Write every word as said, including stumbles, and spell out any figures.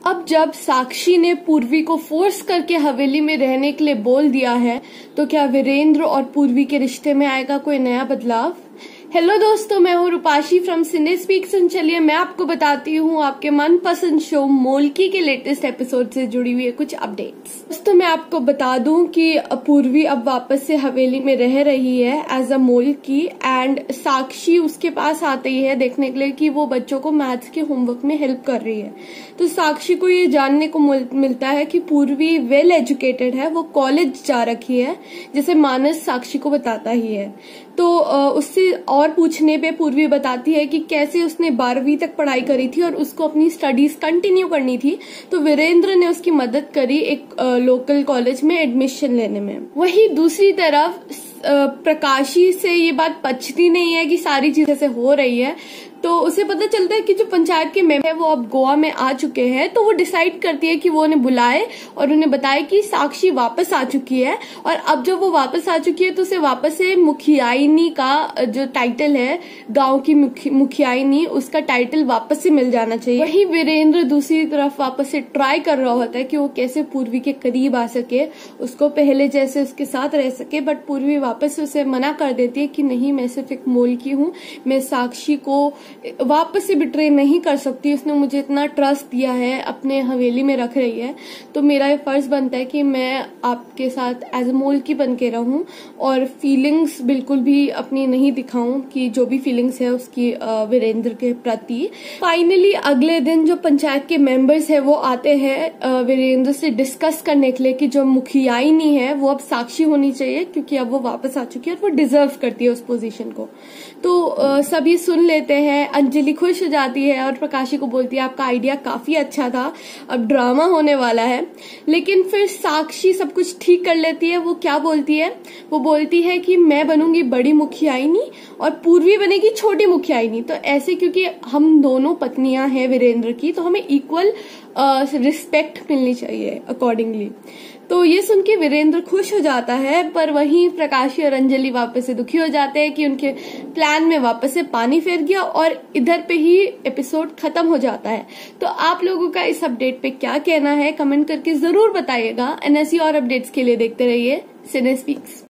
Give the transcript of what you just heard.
अब जब साक्षी ने पूर्वी को फोर्स करके हवेली में रहने के लिए बोल दिया है, तो क्या वीरेंद्र और पूर्वी के रिश्ते में आएगा कोई नया बदलाव? हेलो दोस्तों, मैं हूँ Rupashi from cine speaks and चलिए मैं आपको बताती हूँ आपके मनपसंद शो मोलकी के लेटेस्ट एपिसोड से जुड़ी हुई है कुछ अपडेट्स। दोस्तों मैं आपको बता दूं कि पूर्वी अब वापस से हवेली में रह रही है एज अ मोलकी, एंड साक्षी उसके पास आती है देखने के लिए कि वो बच्चों को मैथ्स के होमवर्क में हेल्प कर रही है। तो साक्षी को ये जानने को मिलता है कि पूर्वी वेल एजुकेटेड है, वो कॉलेज जा रखी है, जैसे मानस साक्षी को बताता ही है। तो उससे और पूछने पे पूर्वी बताती है कि कैसे उसने बारहवीं तक पढ़ाई करी थी और उसको अपनी स्टडीज कंटिन्यू करनी थी, तो वीरेंद्र ने उसकी मदद करी एक लोकल कॉलेज में एडमिशन लेने में। वहीं दूसरी तरफ प्रकाशी से ये बात पचती नहीं है कि सारी चीजें से हो रही है, तो उसे पता चलता है कि जो पंचायत के मेंबर है वो अब गोवा में आ चुके हैं। तो वो डिसाइड करती है कि वो उन्हें बुलाए और उन्हें बताए कि साक्षी वापस आ चुकी है, और अब जब वो वापस आ चुकी है तो उसे वापस से मुखियाइनी का जो टाइटल है, गांव की मुखियाइनी, उसका टाइटल वापस से मिल जाना चाहिए। वहीं वीरेंद्र दूसरी तरफ वापस से ट्राई कर रहा होता है कि वो कैसे पूर्वी के करीब आ सके, उसको पहले जैसे उसके साथ रह सके, बट पूर्वी वापस से उसे मना कर देती है कि नहीं, मैं सिर्फ एक मोलकी हूँ, मैं साक्षी को वापस से बिट्रे नहीं कर सकती, उसने मुझे इतना ट्रस्ट दिया है, अपने हवेली में रख रही है, तो मेरा ये फर्ज बनता है कि मैं आपके साथ एज अ मोलकी बन के रहूं और फीलिंग्स बिल्कुल भी अपनी नहीं दिखाऊं, कि जो भी फीलिंग्स है उसकी वीरेंद्र के प्रति। फाइनली अगले दिन जो पंचायत के मेंबर्स है वो आते हैं वीरेंद्र से डिस्कस करने के लिए कि जो मुखियाइनी है वो अब साक्षी होनी चाहिए, क्योंकि अब वो वापस आ चुकी है और वो डिजर्व करती है उस पोजीशन को। तो सभी सुन लेते हैं, अंजलि खुश हो जाती है और प्रकाशी को बोलती है आपका आइडिया काफी अच्छा था, अब ड्रामा होने वाला है। लेकिन फिर साक्षी सब कुछ ठीक कर लेती है। वो क्या बोलती है? वो बोलती है कि मैं बनूंगी बड़ी मुखियाइनी और पूर्वी बनेगी छोटी मुखियाइनी। तो ऐसे क्योंकि हम दोनों पत्नियां हैं वीरेंद्र की, तो हमें इक्वल रिस्पेक्ट मिलनी चाहिए अकॉर्डिंगली। तो ये सुन के वीरेंद्र खुश हो जाता है, पर वहीं प्रकाशी और अंजलि वापस से दुखी हो जाते हैं कि उनके प्लान में वापस से पानी फेर गया, और इधर पे ही एपिसोड खत्म हो जाता है। तो आप लोगों का इस अपडेट पे क्या कहना है, कमेंट करके जरूर बताइएगा। एंड ऐसी और अपडेट्स के लिए देखते रहिए सिने स्पीक्स।